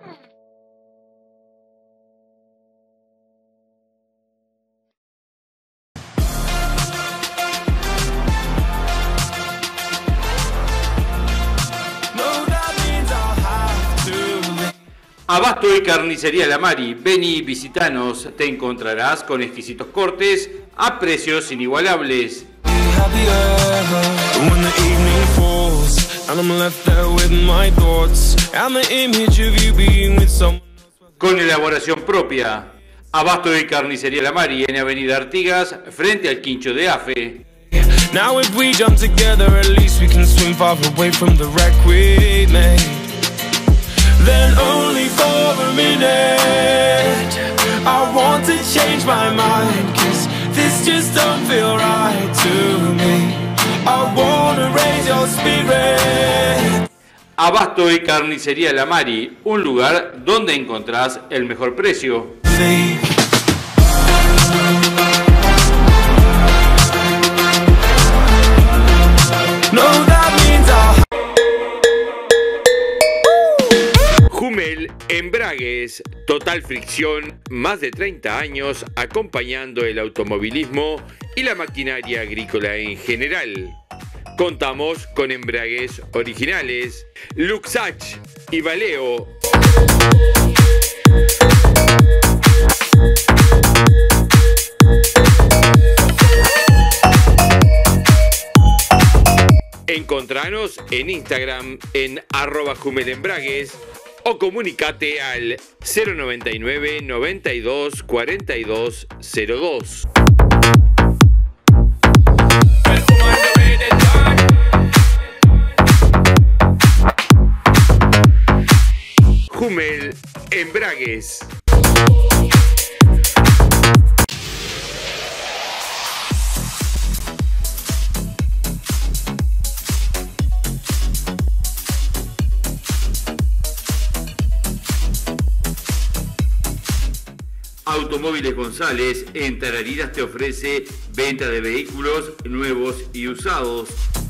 Abasto y Carnicería La Mari, vení, visitanos, te encontrarás con exquisitos cortes a precios inigualables. Con elaboración propia. Abasto y Carnicería La Mari en Avenida Artigas, frente al Quincho de Afe. Now if we jump together, at least we can swim far away from the wreck we made. Then only for a minute I want to change my mind, 'cause this just don't feel right to me. I wanna raise your spirit. Abasto y Carnicería La Mari, un lugar donde encontrás el mejor precio. Sí. Hummel Embragues, total fricción, más de 30 años acompañando el automovilismo y la maquinaria agrícola en general. Contamos con embragues originales, Luxach y Valeo. Encontranos en Instagram en @HummelEmbragues o comunicate al 099 92 42 02. Hummel Embragues. Automóviles González en Tarariras te ofrece venta de vehículos nuevos y usados.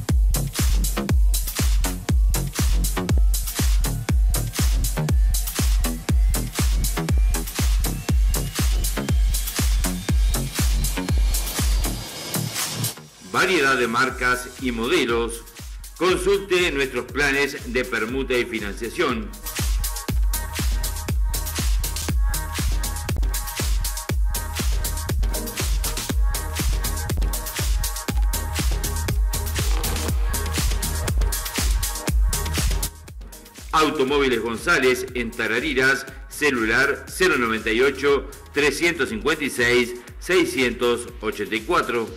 Variedad de marcas y modelos. Consulte nuestros planes de permuta y financiación. Automóviles González en Tarariras, celular 098 356 684.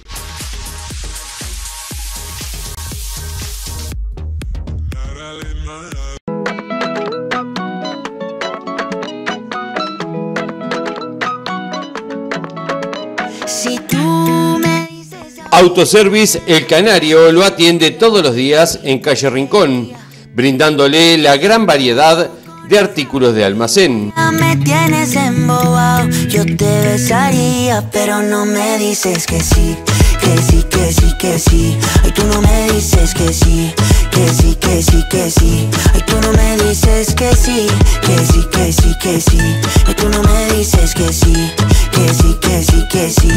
Autoservice El Canario lo atiende todos los días en calle Rincón, brindándole la gran variedad de artículos de almacén. Me tienes embobado, yo te besaría, pero no me dices que sí, que sí, que sí, que sí. Ay, tú no me dices que sí, que sí, que sí, que sí. Ay, tú no me dices que sí, que sí, que sí, que sí. Ay, tú no me dices que sí, que sí, que sí, que sí.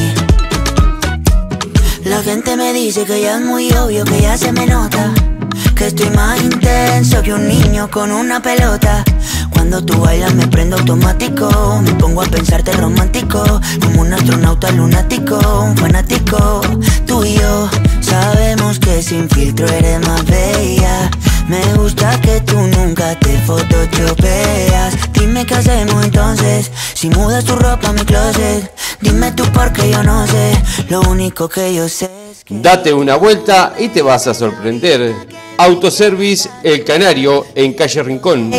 La gente me dice que ya es muy obvio, que ya se me nota, que estoy más intenso que un niño con una pelota. Cuando tú bailas me prendo automático, me pongo a pensarte romántico, como un astronauta lunático, un fanático. Tú y yo sabemos que sin filtro eres más bella. Me gusta que tú nunca te photoshopeas. Dime qué hacemos entonces, si mudas tu ropa a mi closet. Dime tú porque yo no sé, lo único que yo sé es que... Date una vuelta y te vas a sorprender. Autoservice El Canario en calle Rincón.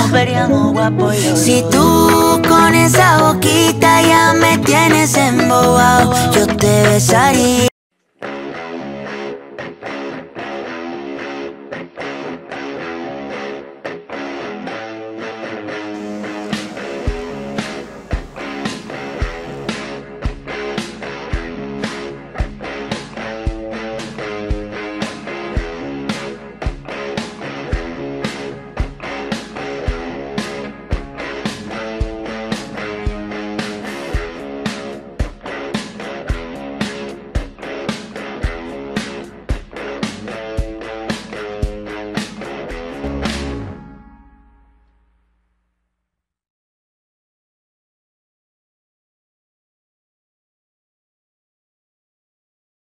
Si tú con esa boquita ya me tienes embobado, yo te besaría.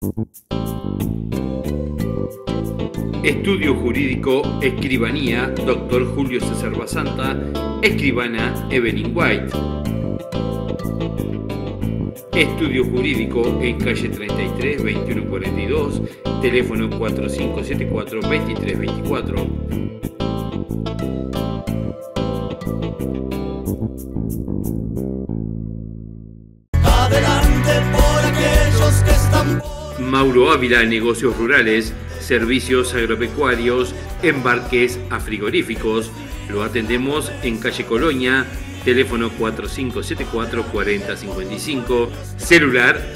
Estudio Jurídico Escribanía, Dr. Julio César Basanta, Escribana Evelyn White. Estudio Jurídico en calle 33, 2142, teléfono 4574-2324. Adelante por aquellos que están... Mauro Ávila, Negocios Rurales, Servicios Agropecuarios, Embarques a Frigoríficos. Lo atendemos en calle Colonia, teléfono 4574-4055, celular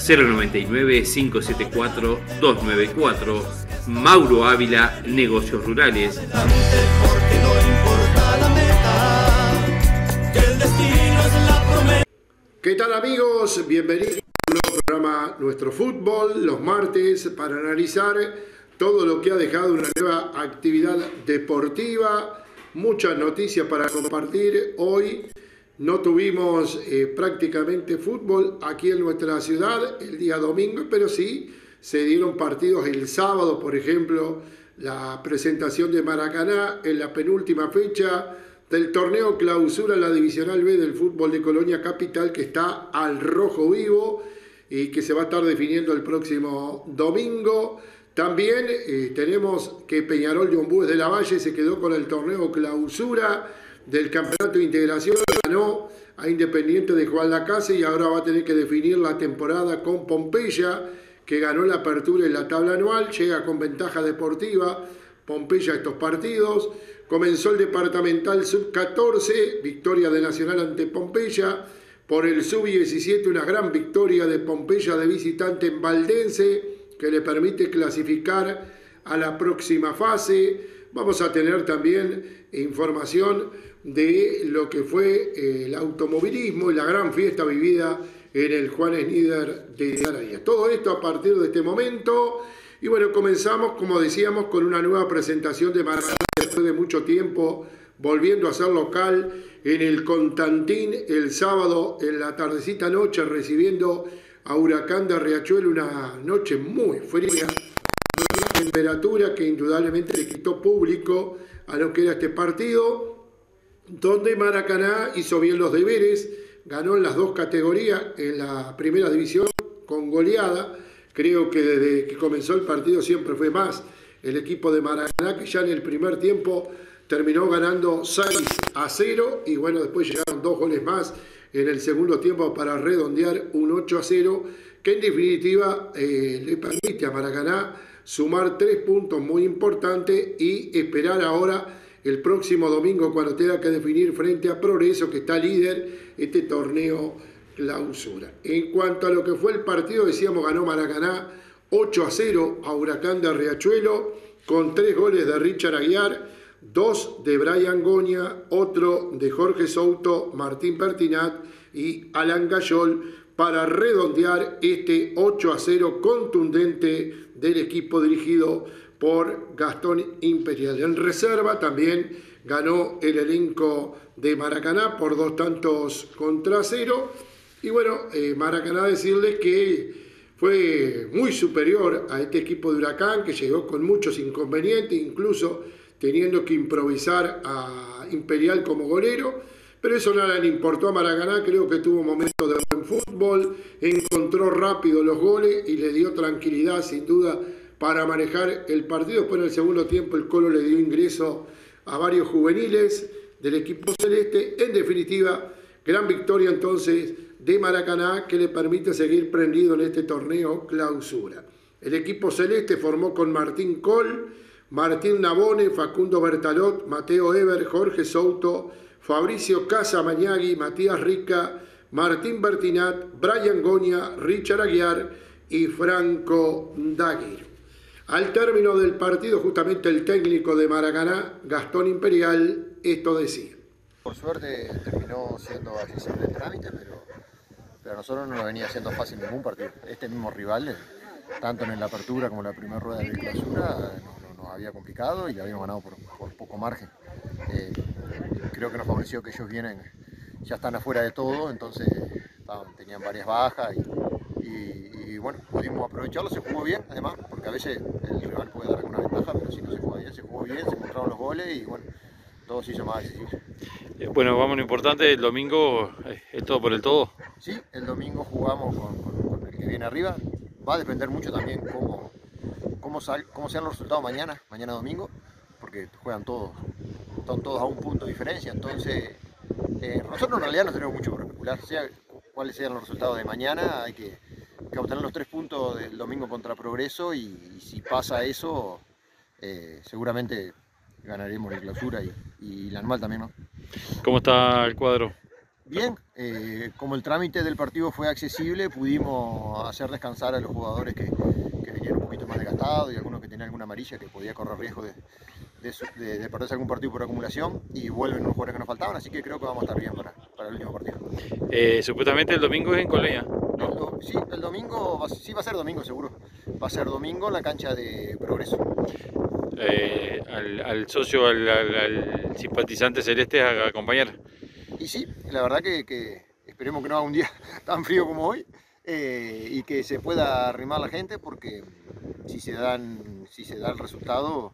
099-574-294. Mauro Ávila, Negocios Rurales. Porque no importa la meta, que el destino es la promesa. ¿Qué tal, amigos? Bienvenidos a un nuevo programa Nuestro Fútbol, los martes, para analizar todo lo que ha dejado una nueva actividad deportiva. Muchas noticias para compartir. Hoy no tuvimos prácticamente fútbol aquí en nuestra ciudad el día domingo, pero sí se dieron partidos el sábado, por ejemplo, la presentación de Maracaná en la penúltima fecha del torneo Clausura, la Divisional B del fútbol de Colonia Capital, que está al rojo vivo y que se va a estar definiendo el próximo domingo. También tenemos que Peñarol Yombúes de la Valle se quedó con el torneo Clausura del Campeonato de Integración, ganó a Independiente de Juan Lacase y ahora va a tener que definir la temporada con Pompeya, que ganó la apertura en la tabla anual, llega con ventaja deportiva Pompeya a estos partidos. Comenzó el departamental sub-14, victoria de Nacional ante Pompeya. Por el sub-17, una gran victoria de Pompeya de visitante en Valdense, que le permite clasificar a la próxima fase. Vamos a tener también información de lo que fue el automovilismo y la gran fiesta vivida en el Juan Snider de Araya. Todo esto a partir de este momento. Y bueno, comenzamos, como decíamos, con una nueva presentación de Maracaná después de mucho tiempo, volviendo a ser local en el Constantín el sábado en la tardecita noche, recibiendo a Huracán de Riachuelo, una noche muy fría, una temperatura que indudablemente le quitó público a lo que era este partido, donde Maracaná hizo bien los deberes, ganó en las dos categorías, en la primera división con goleada. Creo que desde que comenzó el partido siempre fue más el equipo de Maracaná, que ya en el primer tiempo terminó ganando 6-0 y bueno, después llegaron 2 goles más en el segundo tiempo para redondear un 8-0, que en definitiva le permite a Maracaná sumar 3 puntos muy importantes y esperar ahora el próximo domingo, cuando tenga que definir frente a Progreso, que está líder este torneo Clausura. En cuanto a lo que fue el partido, decíamos, ganó Maracaná 8-0 a Huracán de Riachuelo, con 3 goles de Richard Aguiar, 2 de Brian Goña, otro de Jorge Souto, Martín Pertinat y Alan Gayol, para redondear este 8-0 contundente del equipo dirigido por Gastón Imperial. En reserva también ganó el elenco de Maracaná por 2-0. Y bueno, Maracaná, decirles que fue muy superior a este equipo de Huracán, que llegó con muchos inconvenientes, incluso teniendo que improvisar a Imperial como golero, pero eso nada le importó a Maracaná. Creo que tuvo momentos de buen fútbol, encontró rápido los goles y le dio tranquilidad sin duda para manejar el partido. Después en el segundo tiempo el Colo le dio ingreso a varios juveniles del equipo celeste. En definitiva, gran victoria entonces de Maracaná, que le permite seguir prendido en este torneo Clausura. El equipo celeste formó con Martín Col, Martín Nabone, Facundo Bertalot, Mateo Eber, Jorge Souto, Fabricio Casamañagui, Matías Rica, Martín Bertinat, Brian Goña, Richard Aguiar y Franco Daguero. Al término del partido, justamente el técnico de Maracaná, Gastón Imperial, esto decía. Por suerte terminó siendo así simple el trámite, pero a nosotros no nos venía siendo fácil ningún partido. Este mismo rival, tanto en la apertura como en la primera rueda de Clausura, nos había complicado y le habíamos ganado por poco margen. Creo que nos favoreció que ellos ya están afuera de todo, entonces tenían varias bajas y y bueno, pudimos aprovecharlo, se jugó bien además, porque a veces el rival puede dar alguna ventaja, pero si no se juega bien, se jugó bien, se encontraron los goles y bueno, todo se hizo más accesible. Bueno, vamos a lo importante, el domingo es todo por el todo. Sí, el domingo jugamos con el que viene arriba, va a depender mucho también cómo sean los resultados mañana domingo, porque juegan todos, están todos a un punto de diferencia, entonces nosotros en realidad no tenemos mucho por especular, sea cuáles sean los resultados de mañana, hay que obtener los 3 puntos del domingo contra Progreso y si pasa eso, seguramente ganaremos la clausura y la anual también, ¿no? ¿Cómo está el cuadro? Bien, como el trámite del partido fue accesible, pudimos hacer descansar a los jugadores que venían un poquito más desgastados y algunos que tenían alguna amarilla que podía correr riesgo de perderse algún partido por acumulación y vuelven los jugadores que nos faltaban, así que creo que vamos a estar bien para el último partido. Supuestamente el domingo es en Coleña, ¿no? Sí, el domingo, sí va a ser domingo seguro, va a ser domingo en la cancha de Progreso. Al socio, al simpatizante celeste a acompañar. Y sí, la verdad que esperemos que no haga un día tan frío como hoy y que se pueda arrimar la gente, porque si se da el resultado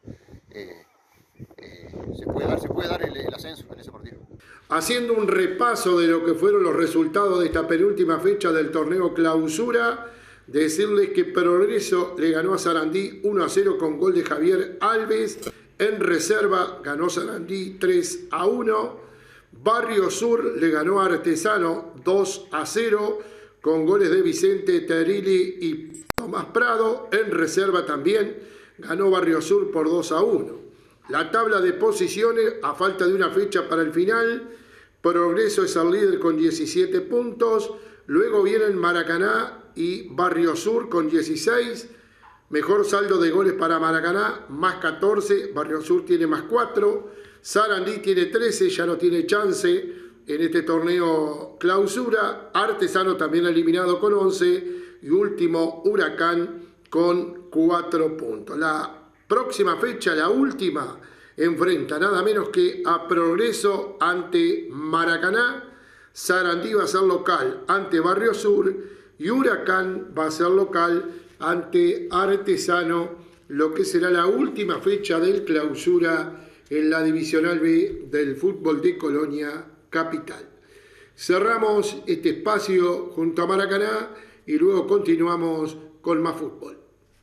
se puede dar el ascenso en ese partido. Haciendo un repaso de lo que fueron los resultados de esta penúltima fecha del torneo Clausura, decirles que Progreso le ganó a Sarandí 1-0 con gol de Javier Alves. En reserva ganó Sarandí 3-1. Barrio Sur le ganó a Artesano 2-0 con goles de Vicente Terilli y Tomás Prado. En reserva también ganó Barrio Sur por 2-1. La tabla de posiciones, a falta de una fecha para el final, Progreso es el líder con 17 puntos. Luego vienen Maracaná y Barrio Sur con 16. Mejor saldo de goles para Maracaná, más 14. Barrio Sur tiene más 4. Sarandí tiene 13, ya no tiene chance en este torneo Clausura. Artesano también eliminado con 11. Y último, Huracán con 4 puntos. La próxima fecha, la última, enfrenta nada menos que a Progreso ante Maracaná. Sarandí va a ser local ante Barrio Sur y Huracán va a ser local ante Artesano, lo que será la última fecha del Clausura en la Divisional B del fútbol de Colonia Capital. Cerramos este espacio junto a Maracaná y luego continuamos con más fútbol.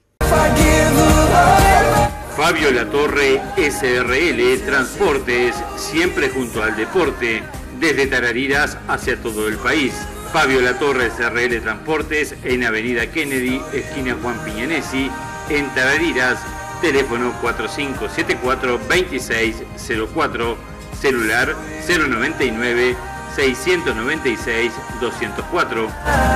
Fabio Latorre, SRL Transportes, siempre junto al deporte, desde Tarariras hacia todo el país. Fabio Latorre, SRL Transportes, en Avenida Kennedy, esquina Juan Piñanesi, en Tarariras, teléfono 4574-2604, celular 099-696-204.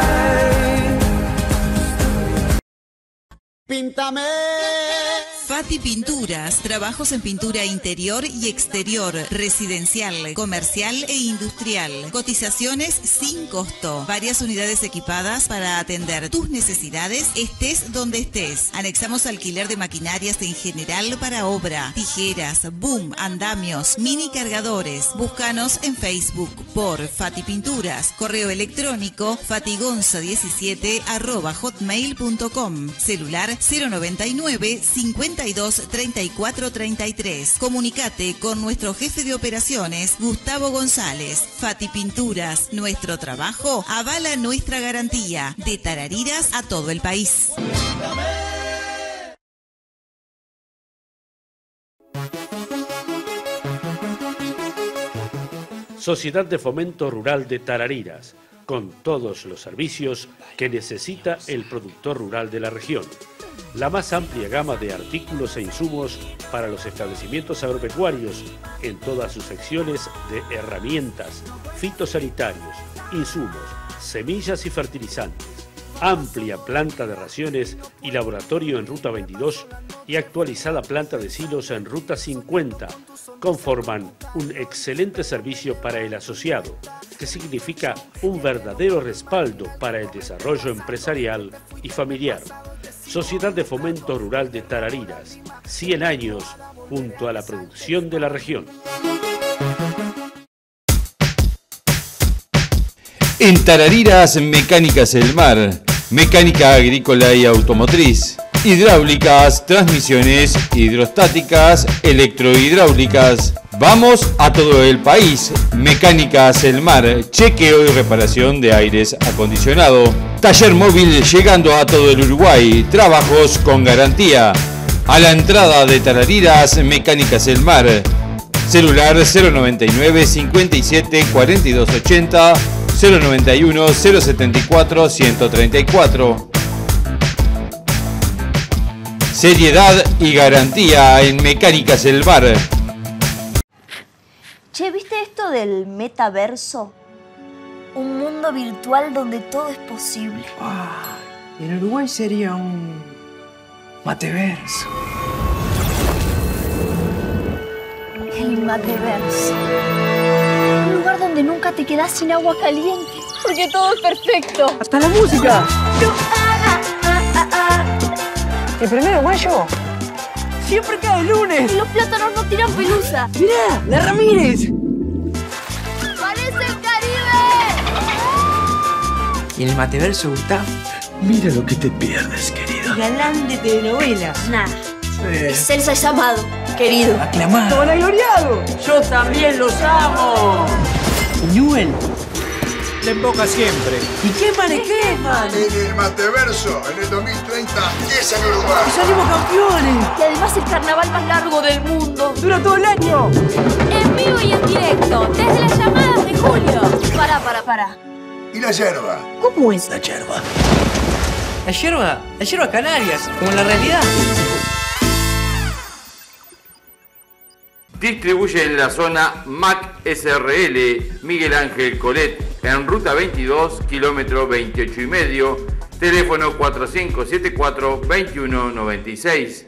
Píntame. Fati Pinturas, trabajos en pintura interior y exterior, residencial, comercial e industrial. Cotizaciones sin costo. Varias unidades equipadas para atender tus necesidades, estés donde estés. Anexamos alquiler de maquinarias en general para obra, tijeras, boom, andamios, mini cargadores. Búscanos en Facebook por Fati Pinturas. Correo electrónico fatigonza17@hotmail.com. Celular 099 52 34 33. Comunicate con nuestro jefe de operaciones, Gustavo González. Fati Pinturas, nuestro trabajo avala nuestra garantía. De Tarariras a todo el país. Sociedad de Fomento Rural de Tarariras, con todos los servicios que necesita el productor rural de la región. La más amplia gama de artículos e insumos para los establecimientos agropecuarios en todas sus secciones de herramientas, fitosanitarios, insumos, semillas y fertilizantes. Amplia planta de raciones y laboratorio en Ruta 22 y actualizada planta de silos en Ruta 50 conforman un excelente servicio para el asociado, que significa un verdadero respaldo para el desarrollo empresarial y familiar. Sociedad de Fomento Rural de Tarariras, 100 años junto a la producción de la región. En Tarariras Mecánicas El Mar, mecánica agrícola y automotriz, hidráulicas, transmisiones hidrostáticas, electrohidráulicas. Vamos a todo el país. Mecánicas El Mar, chequeo y reparación de aires acondicionado. Taller móvil llegando a todo el Uruguay. Trabajos con garantía. A la entrada de Tarariras, Mecánicas El Mar. Celular 099 57 42 80 091 074 134. Seriedad y garantía en Mecánicas El Mar. Che, ¿viste esto del metaverso? Un mundo virtual donde todo es posible. En Uruguay sería un mateverso. El mateverso. Un lugar donde nunca te quedás sin agua caliente. Porque todo es perfecto. ¡Hasta la música! El 1 de mayo siempre cae el lunes. Y los plátanos no tiran pelusa. ¡Mirá! ¡La Ramírez! ¡Parece el Caribe! Y en el mateverso, Gustavo. Mira lo que te pierdes, querido. Galán de telenovelas. Nah. Es Elsa es amado, querido. Aclamado. ¡Hola, gloriado! ¡Yo también los amo! ¿Y Newell? La emboca siempre. ¿Y queman y queman? En el mateverso, en el 2030, es en Uruguay. ¡Y salimos campeones! Y además el carnaval más largo del mundo. ¡Dura todo el año! En vivo y en directo, desde las llamadas de julio. Para. ¿Y la yerba? ¿Cómo es la yerba? La yerba Canarias, como en la realidad. Distribuye en la zona MAC SRL Miguel Ángel Colet en ruta 22, kilómetro 28,5, teléfono 4574-2196.